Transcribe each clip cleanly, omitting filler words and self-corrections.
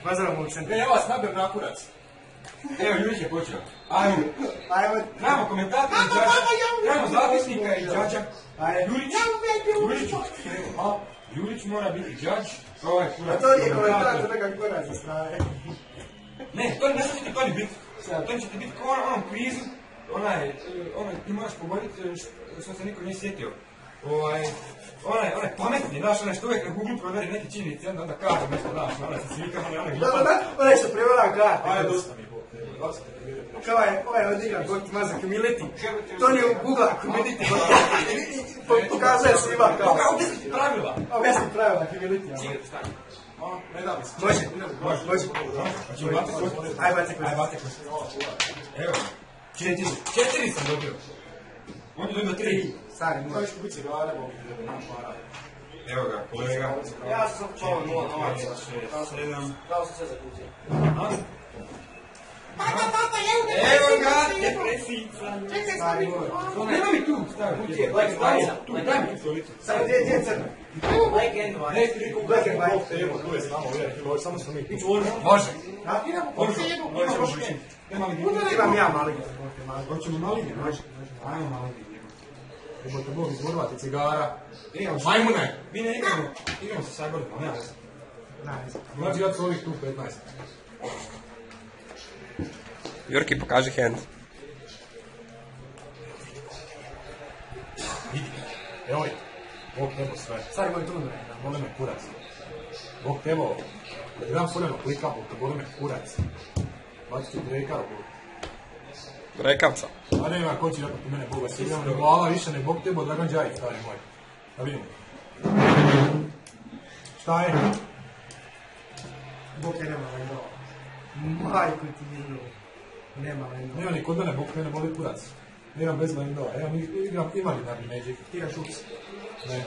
Pozdrav mu centar. Ja vas nabijam na kurac. Evo, Jurić je počeo. Ajmo. Trebamo komentatora i džađa. Trebamo zapisnika i džađa. Jurić mora biti džađ. A to nije komentator, nekak kurac sa strane. Ne, to ne će ti to ni biti. To će ti biti kao onom kvizu. Ti moraš pogoditi što se niko nije sjetio. Onaj pametni, znaš, onaj što uvijek na Google proveri neke činjenice, onda kaže nešto, znaš, onaj sa slikama, onaj glupa. Da, onaj što prevara karte. Ajde, dosta mi je. Kao ovaj odigra Goki Mazak Humility. To nije u Google Humility. Pokazuje svima kao. Objasni ti pravila. Objasni pravila Humility. Čigaj, stani. Ne da mi se. Može. Hoćemo bati kost? Ajde, bati kost. Evo. 4 sam dobio. On je dobio 3. Stari, može. Možeš kupiti cigare, mogu ti dobiti nam para. Evo ga, kolega. Ja sam sam čao 0, 7. Pravo sam sve zakutio. Evo ga, depresica. Stari, može. Nema mi tu, stavi. Tu, daj mi tu stolicu. Samo gdje je crna? Black and white. Black and white. Evo, tu je s nama, ovo samo smo mi. Može. Može. Imam ja mali. Hoćemo malinje, može. Ajmo malinje. Jebote Bog, izborvati cigara. Majmune! Mi ne igramo sa Cyborgom, ne? Mlađi ja ovih tu 15. Jurki, pokaži hand. Vidi, evo je. Bog tebo sve. Stari, moj tu ne. Bole me kurac. Bog tebo. Kad dam sureno klikam, to bole me kurac. Bacit ću drejka, Rekavca. a nema ko će opet u mene Boga sviđam, ne glava više ne Bog tebo, Dragan Đajić, stari moj. Da vidimo. Šta je? Bog te nema vendova. Majko ti vidio. Nema vendova. Nema ni kod mene, Bog mene boli kurac. Igram bez vendova, evo igram imaginarni Magic. Ti igraš ups. Ne.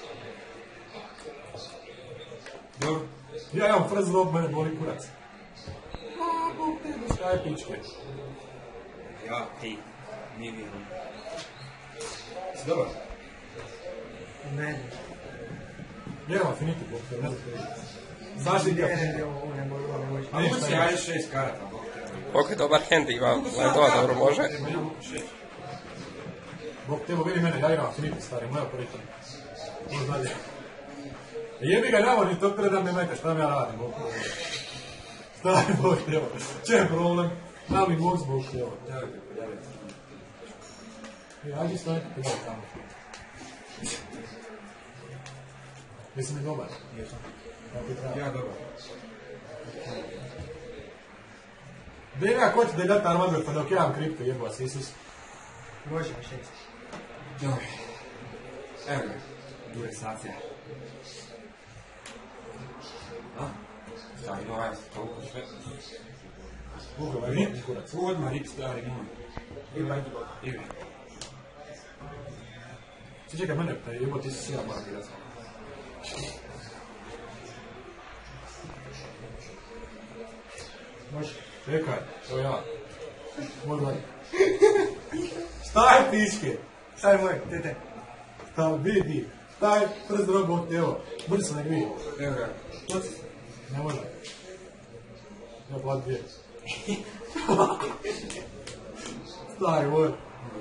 Dobro. Ja imam first drop, mene boli kurac. A, Bog tebe, šta je pičke? Ja, ti, nije mi. Si dobar? Ne. Jedan Affinity Bog tebe, ne znam te. Znaš li gdje Affinity? Ovo ne može. A mogu si ajde 6 karata, Bog tebe. Ok, dobar hand ima, Lendova dobro može. Bog tebe, vidi mene, ja igram Affinity, stari, moja poritam. Ono dalje. Jebi ga, namo ni to predam ne mete, šta mi ja radim, Bog tebe. Stari, Bog tebe, če je problem? Nami Box, Bog tebe. Ajde staviti te daj tamo. Jesi mi dobar? Jesam. Ja dobar. Dega, ko će da dati Armandor pa dok imam kripto, jebo vas Isus. Može, 6. Dobro. Evo ga, duresacija. Stavi ovaj, toliko sve. Ugo, rip, kurac. Odmah rip, stari moj. Igra. Sve čekaj mene, pa jebo ti si sila moram igrati. Može. Čekaj, to ja. Moj dalje. Staj pičke! Stari moj, tete. Stav, vidi. Staj, prst robot, evo. Brzo se nek vidi. Evo ga. To si. Ne može. Ja plat 2. Stari moj.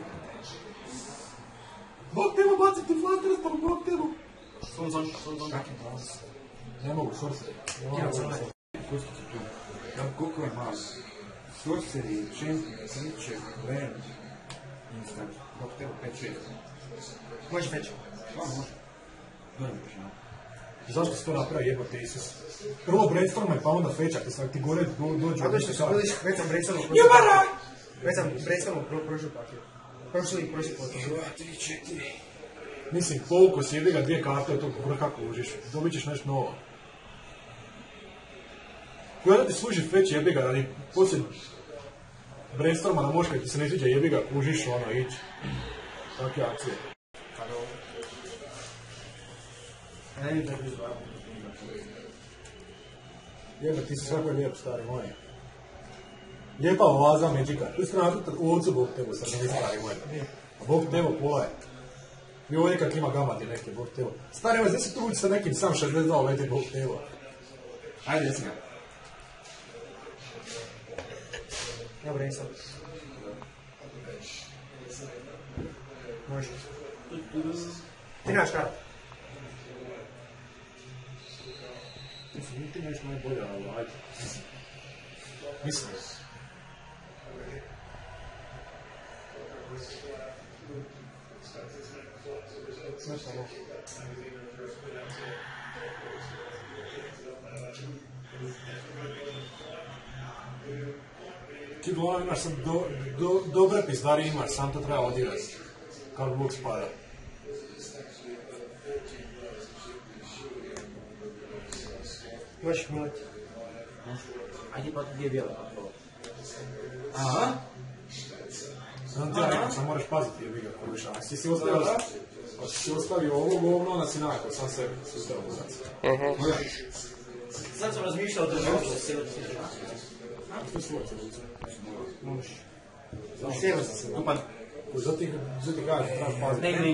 Bog tebo bacim ti flatterstom, Bog tebo. Son. Ne mogu, sorcery. Pustit ću tu. Koliko je malo? Sorcery, champion, sliče, learn, instant. Bog tebo 5-6. Može već. Može. Dojem počinamo. Zašto si to napravi jebote Isus? Prvo brainstormaj pa onda fetchak, ti gore dođu. A što se budiš, već sam brainstormao prošli pakir. Prošli pot. 2, 3, 4. Mislim, pouko si jebi ga 2 karte od tog vrha kužiš. Dobit ćeš nešto novo. Koja ti služi fetch jebi ga radi poslije brainstorma na moška ti se ne sviđa jebi ga kužiš ono ići. Takve akcije. Ne vidim da bi zvao. Jebe, ti si svako je lijep, stari moj. Lijepa oaza Magica. Tu ste natrati u ovcu Bog tebo, sad ne stari moj. A Bog tebo pola je. I ovdje kak ima gamati neke Bog tebo. Stari moj, zdje se tu ući sa nekim sam 62 leti Bog tebo. Ajde, jesi ga. Ja brainstorm. Može. Ti nemaš kartu. Mislim, ti neš najbolja, ali ajde. Mislim. Sve samo. Ti uglavnom imaš sad dobre pizdari imaš, sam to treba odirati. Kako Bog spada. Možeš militi. Ajde pa gdje je bijela pa to. Aha. Znam ti ja rekao, sam moraš paziti jer bi ga kojiš, a si ostavio ovo govno, onda si nakon sam sebi sustav uzac. Sad sam razmišljao da je ovo sebe da se žena. To je svoj celuca. Možeš. Sjeba sam se. Tupan. Zato ti kažem, trebaš paziti. Ne.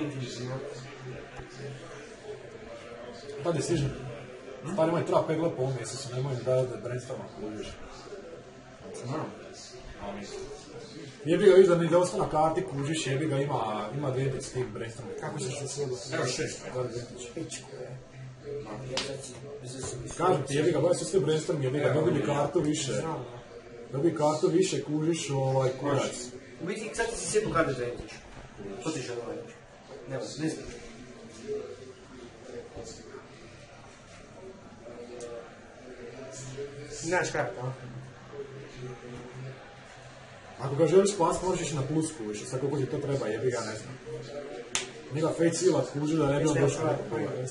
Tad je stižem. Stari moj, treba pegla po ovom mjesecu, nemoj mi da brainstorma kužiš. Jebi ga viš da mi da ostane na karti kužiš, jebi ga ima advantage s tim brainstormom. Kako ćeš se sjeba? Evo 6. Da advantage. Pičku je. Kažem ti, jebi ga, boj se s tim brainstorm, jebi ga, dobi mi kartu više. Dobi kartu više, kužiš kurac. U biti, sad ti si sjetu kartu za jednič. To ti žele ovaj. Ne znam. Nemaš kartu, a? Ako ga želiš spasti, možeš ići na plus kužiš, sad koliko ti to treba, jebi ga, ne znam. Njega fate silat kuži da ne bi on došao neko pogled.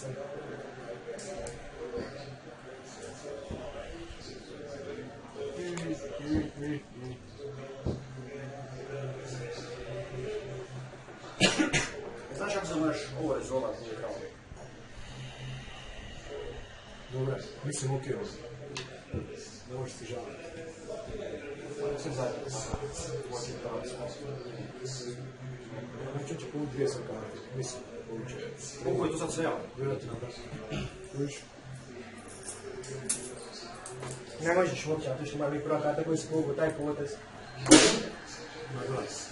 Znaš kako se možeš ovo rezolvat nije kao? Dobre, mislim okej ovo. Ne možeš ti žaliti. Sve zajedno. Neću će povući 2 karte, mislim, povući. Koliko je to sad sve javno? Vjerojatno da. Viš? Ne možeš uopće, a to što ima mi prva karta koji se povuku taj potez. Na glas.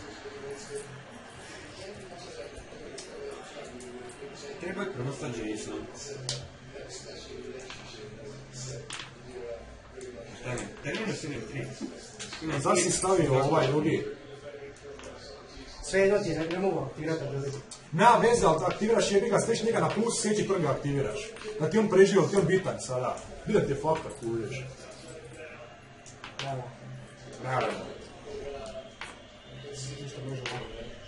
Treba je prvo sa Jason. Šta ne? Trenutno si ne 3. Zašto si stavio ovaj drugi? Sve jedno ti ne mogu aktivirati da vidim. Nema veze, ali aktiviraš jebi ga, stiš njega na plus, sljedeći prvi ga aktiviraš. Da ti on preživi, ali ti on bitan sada. Bitan ti je faktor, kužiš. Bravo. Bravo. Ništa može ovako.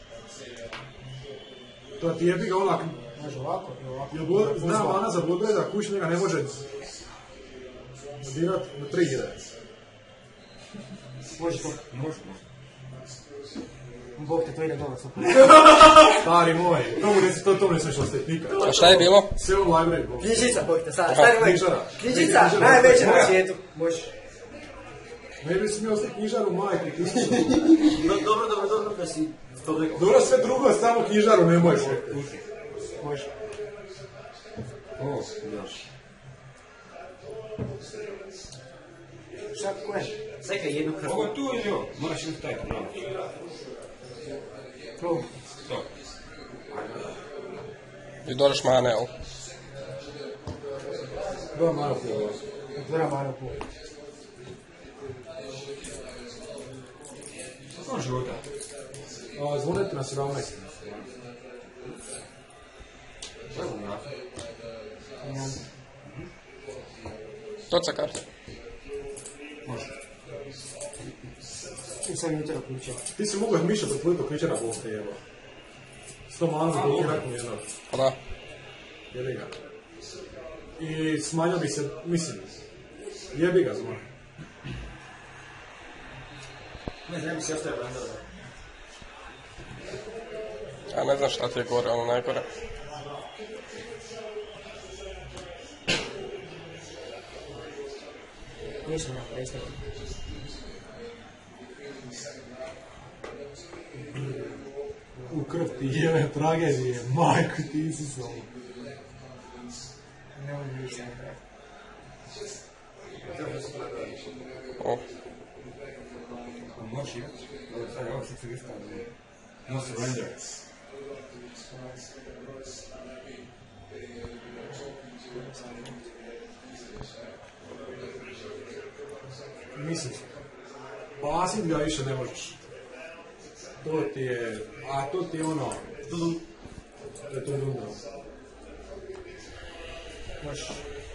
To ti jebi ga onak... Može ovako i ovako. Jel zna mana za Bloodblade, kući njega ne može dirat na 3 igre. Može to. Može. Bog te to ide dole super. Stari moj, to ne smiješ ostaviti nikad. A šta je bilo? Sve u library, Bog. Knjižica, Bog te sad. Stari moj. Knjižara. Knjižica, najveća na svijetu. Može. Ne bi smio ostaviti knjižaru majku, ti si... Dobro da si to rekao. Dobro, sve drugo, samo knjižaru ne možeš. Može. O, još. Šta ko je? Sekaj jednu krvu. Ovo je tu ili ovo? Moraš imati taj pravo. Probu. To. I dođeš mane, jel? Dva malo polo. Otvara malo pol. Kako života? Zvonete na 17. Evo na. Toca karta. Može. I sam jutro ključe. Ti si mogu mišljati od tvojeg kričara Bog te jeba. 100 mana za blokirat mu jednog. Pa da. Jebi ga. I smanjio bi se, mislim, jebi ga zvon. Ne znam, si ostaje Brandora. Ja ne znam šta ti je gore, ono najgore. Nisam ja predstavio. U krv ti jeve tragedije, majku ti si samo. Ne volim ništa napraviti. O, Možeš igrati. Ovo sad se riska. No surrender. Mislim, pasit ga više ne možeš. To ti je, a to ti je ono, to je to drugo. Možeš.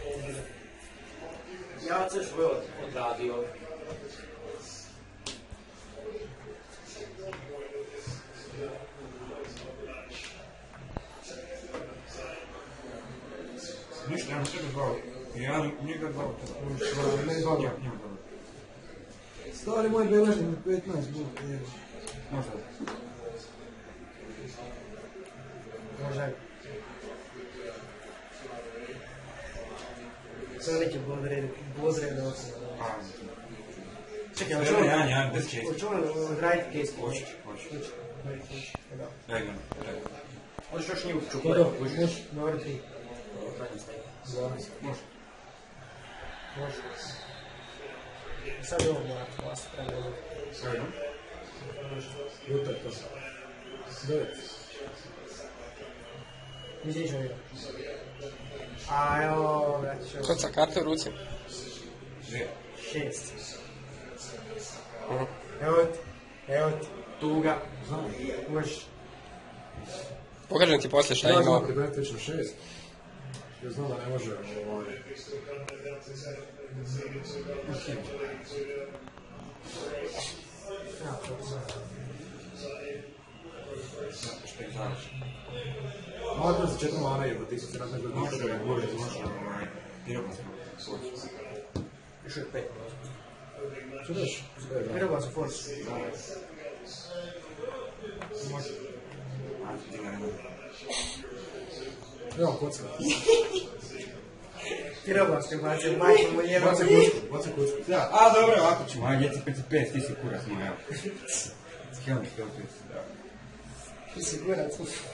Ja se što je odradio. Ništa, ja tebe zvao. Ja njega zvao. Ne zvao. Stari moj beležnik na 15 bude. Možda. Može. Sada neki bodred osnovno. Čekaj, hoću odraditi case? Hoćeš. Daj ga. Hoćeš još nju čupati? Može. Dobro, 3. 12. Može. Sad je ovo morati vas pravilo. Ajde. Jutar to. 9. Misliš ovo? A evo, vrati ću. Kod sa karte u ruci. 6. Evo ti, tuga. Znam. Možeš. Pokažem ti poslije šta Ja je znam imao. kad dajem već na 6. Ja znam da ne može Što je znaš? Makro se 4 mana je, ti su se razne gleda. Može, može. Dirobno smo. Još je 5. Što daš? Vjerovala su force. Može. Evo, kocka. Vjerovala su bacio majkom u njemu. Baci kocku. Da, a dobro, ovako ćemo, a djeci 55, ti si kurac moj, evo. Skijamo što opet, da. Ti si kurac.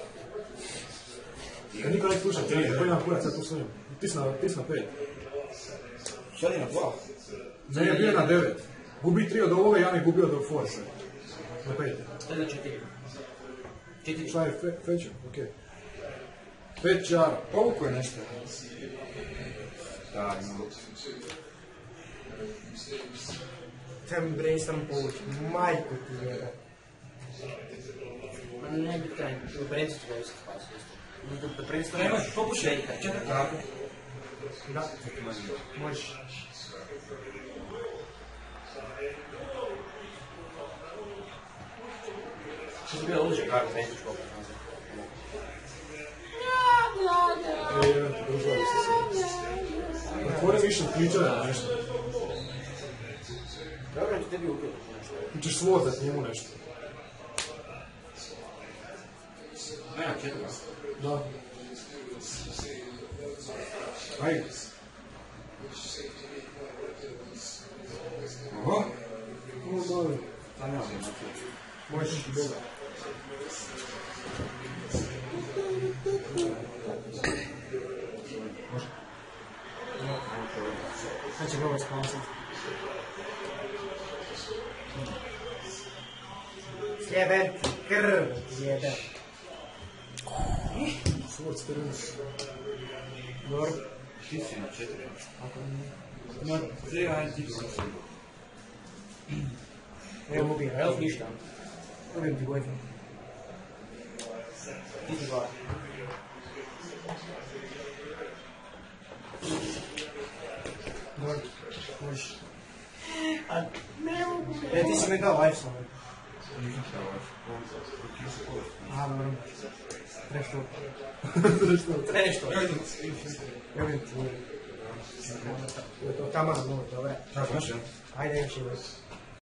Ja nikad ne slušam, koji imam kurac, ja tu slušam. Ti si na 5. Sad je na 2. Ne, bio je na 9. Gubi 3 od ovoga, ja mi gubio od force. Na 5. Sada 4. 4. Šta je fećer? Okej. 5 čara. Povuku je nešto. Da, ima luks. Treba mi brainstorm povući. Majko ti jebe. Ne bi kraj. Brainstorm ću ga isto spasiti. Brainstorm Nemaš, pokušaj, 4 karte. Da. Možeš. Što si bio uđe kartu, ne ćeš kopati nazad. Družali se se. Otvore više ključeva nešto. Dobro, ću tebi upiti nešto. Ti ćeš svozat njemu nešto. Nema 4. Da. Ajde. Oho. Dobro. Da, nema znači. Možeš ti dobar. Može. Sad će ga ovo spasiti. Sjeben ti krv, jebe. Svort sterunus. Dobro. Ti si na 4. Na 3, ajde ti došli. Evo ubija, evo ništa. Ubijem ti gojfan. Ti ti dva. Dobro, možeš. A ne mogu. Ti si me dao life samo. Nisam šta ovo. A, dobro. Trešto. Trešto. Trešto. Evo ti. Tamo, dobro. Šta, znaš, ja? Ajde, još jedan.